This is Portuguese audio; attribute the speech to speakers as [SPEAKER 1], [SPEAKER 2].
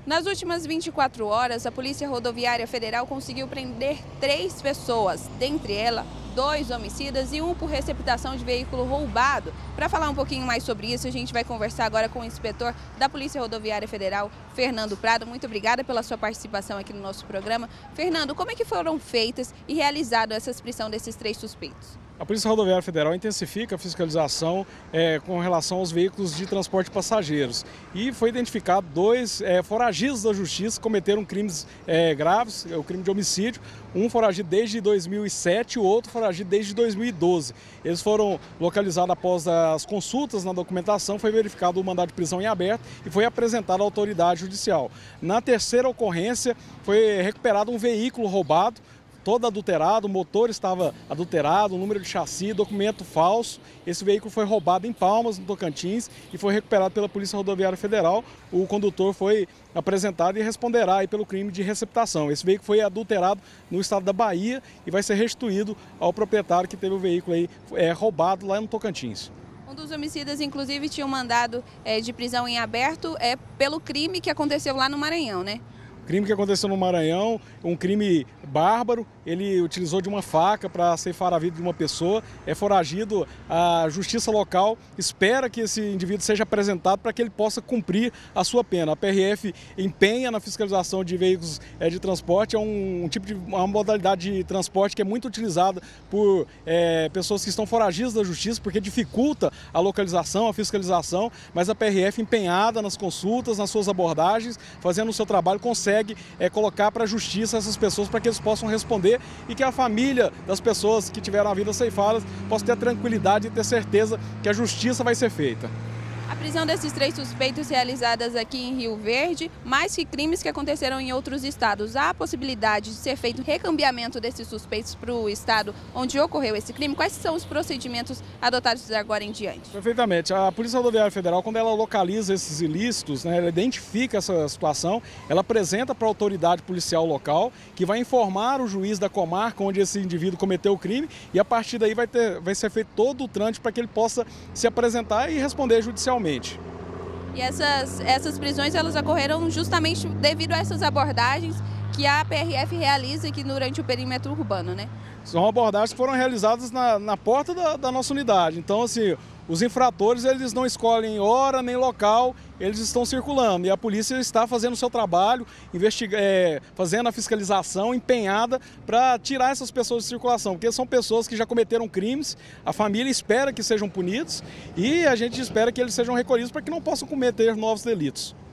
[SPEAKER 1] Nas últimas 24 horas, a Polícia Rodoviária Federal conseguiu prender 3 pessoas, dentre elas 2 homicidas e 1 por receptação de veículo roubado. Para falar um pouquinho mais sobre isso, a gente vai conversar agora com o inspetor da Polícia Rodoviária Federal, Fernando Prado. Muito obrigada pela sua participação aqui no nosso programa. Fernando, como é que foram feitas e realizadas essa prisão desses 3 suspeitos?
[SPEAKER 2] A Polícia Rodoviária Federal intensifica a fiscalização com relação aos veículos de transporte de passageiros. E foi identificado 2 foragidos da justiça que cometeram crimes graves, o crime de homicídio. Um foragido desde 2007 e o outro foragido desde 2012. Eles foram localizados após as consultas na documentação, foi verificado o mandado de prisão em aberto e foi apresentado à autoridade judicial. Na terceira ocorrência, foi recuperado um veículo roubado, todo adulterado, o motor estava adulterado, o número de chassi, documento falso. Esse veículo foi roubado em Palmas, no Tocantins, e foi recuperado pela Polícia Rodoviária Federal. O condutor foi apresentado e responderá aí pelo crime de receptação. Esse veículo foi adulterado no estado da Bahia e vai ser restituído ao proprietário que teve o veículo aí roubado lá no Tocantins.
[SPEAKER 1] Um dos homicidas, inclusive, tinha um mandado de prisão em aberto pelo crime que aconteceu lá no Maranhão, né?
[SPEAKER 2] Crime que aconteceu no Maranhão, um crime bárbaro. Ele utilizou de uma faca para ceifar a vida de uma pessoa, é foragido. A justiça local espera que esse indivíduo seja apresentado para que ele possa cumprir a sua pena. A PRF empenha na fiscalização de veículos de transporte, é uma modalidade de transporte que é muito utilizada por pessoas que estão foragidas da justiça, porque dificulta a localização, a fiscalização, mas a PRF empenhada nas consultas, nas suas abordagens, fazendo o seu trabalho, consegue colocar para a justiça essas pessoas para que eles possam responder e que a família das pessoas que tiveram a vida ceifada possa ter a tranquilidade e ter certeza que a justiça vai ser feita.
[SPEAKER 1] A prisão desses 3 suspeitos realizadas aqui em Rio Verde, mais que crimes que aconteceram em outros estados, há a possibilidade de ser feito recambiamento desses suspeitos para o estado onde ocorreu esse crime? Quais são os procedimentos adotados de agora em diante?
[SPEAKER 2] Perfeitamente. A Polícia Rodoviária Federal, quando ela localiza esses ilícitos, ela identifica essa situação, ela apresenta para a autoridade policial local, que vai informar o juiz da comarca onde esse indivíduo cometeu o crime, e a partir daí vai ser feito todo o trâmite para que ele possa se apresentar e responder judicialmente.
[SPEAKER 1] E essas prisões elas ocorreram justamente devido a essas abordagens que a PRF realiza aqui durante o perímetro urbano, né?
[SPEAKER 2] São abordagens que foram realizadas na porta da nossa unidade. Então, assim, os infratores eles não escolhem hora nem local, eles estão circulando. E a polícia está fazendo o seu trabalho, fazendo a fiscalização empenhada para tirar essas pessoas de circulação. Porque são pessoas que já cometeram crimes, a família espera que sejam punidos e a gente espera que eles sejam recolhidos para que não possam cometer novos delitos.